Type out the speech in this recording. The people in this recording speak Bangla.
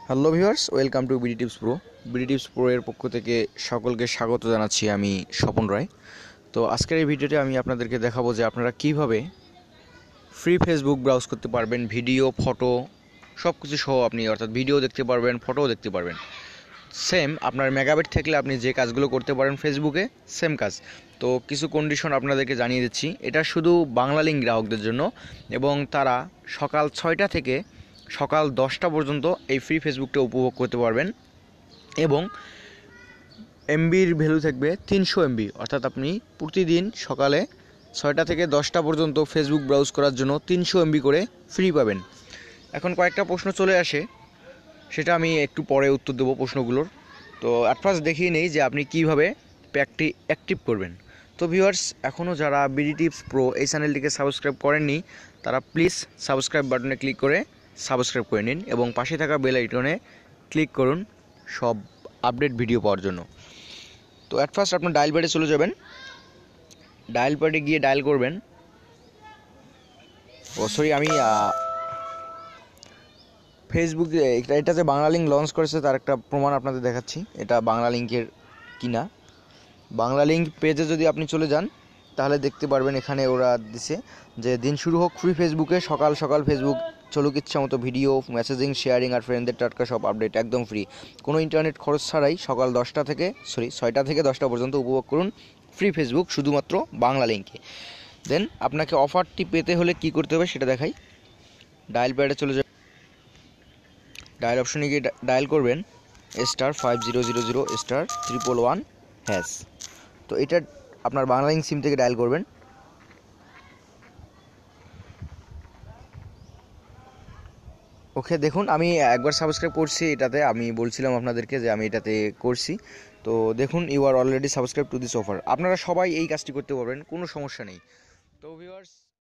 Hello viewers, welcome to BD tips pro. BD tips pro এর পক্ষ থেকে সকলকে স্বাগত জানাচ্ছি। আমি স্বপন রায়। তো আজকের এই ভিডিওতে আমি আপনাদেরকে দেখাবো যে আপনারা কিভাবে ফ্রি ফেসবুক ব্রাউজ করতে পারবেন। ভিডিও, ফটো সব কিছু সহ আপনি অর্থাৎ ভিডিও দেখতে পারবেন, ফটোও দেখতে পারবেন। সেম আপনার মেগাবাইট থাকলে আপনি যে কাজগুলো করতে পারেন ফেসবুকে, সেম কাজ। তো কিছু কন্ডিশন আপনাদেরকে জানিয়ে দিচ্ছি। এটা শুধু বাংলা লিঙ্ক গ্রাহকদের জন্য এবং তারা সকাল 6টা থেকে সকাল 10টা পর্যন্ত এই ফ্রি ফেসবুকটা উপভোগ করতে পারবেন এবং এমবির ভ্যালু থাকবে 300 এমবি, অর্থাৎ আপনি প্রতিদিন সকালে 6টা থেকে 10টা পর্যন্ত ফেসবুক ব্রাউজ করার জন্য 300 এমবি করে ফ্রি পাবেন। এখন কয়েকটা প্রশ্ন চলে আসে, সেটা আমি একটু পরে উত্তর দেবো প্রশ্নগুলোর। তো অ্যাট ফার্স্ট দেখিয়ে নেই যে আপনি কীভাবে প্যাকটি অ্যাক্টিভ করবেন। তো ভিউয়ার্স, এখনও যারা বিডি টিপস প্রো এই চ্যানেলটিকে সাবস্ক্রাইব করেননি তারা প্লিজ সাবস্ক্রাইব বাটনে ক্লিক করে সাবস্ক্রাইব করে নিন এবং পাশে থাকা বেল আইকনে ক্লিক করুন সব আপডেট ভিডিও পাওয়ার জন্য। তো অ্যাট ফার্স্ট আপনার ডায়াল প্যাডে চলে যাবেন। ডায়াল প্যাডে গিয়ে ডায়াল করবেন। আমি ফেসবুকে এটা যে বাংলা লিঙ্ক লঞ্চ করেছে তার একটা প্রমাণ আপনাদের দেখাচ্ছি। এটা বাংলা লিঙ্কের কিনা। বাংলা লিঙ্ক পেজে যদি আপনি চলে যান তাহলে দেখতে পারবেন এখানে ওরা দিছে যে দিন শুরু হোক ফ্রি ফেসবুকে, সকাল সকাল ফেসবুক চলুক ইচ্ছা মতো ভিডিও, মেসেজিং, শেয়ারিং আর ফ্রেন্ডদের টাটকা সব আপডেট একদম ফ্রি, কোনো ইন্টারনেট খরচ ছাড়াই সকাল 6টা থেকে 10টা পর্যন্ত উপভোগ করুন ফ্রি ফেসবুক শুধুমাত্র বাংলা লিঙ্কে। দেন আপনাকে অফারটি পেতে হলে কি করতে হবে সেটা দেখাই। ডায়াল প্যাডে চলে যাবেন, ডায়াল অপশনে গিয়ে ডায়াল করবেন *5000*111#। তো এটা আপনার বাংলা লিঙ্ক সিম থেকে ডায়াল করবেন। ওকে, দেখুন আমি একবার সাবস্ক্রাইব করছি এটাতে, আমি বলছিলাম আপনাদেরকে যে আমি এটাতে করছি। তো দেখুন, you are already subscribe to this offer. আপনারা সবাই এই কাজটি করতে পারবেন, কোনো সমস্যা নেই। তো ভিউয়ার্স,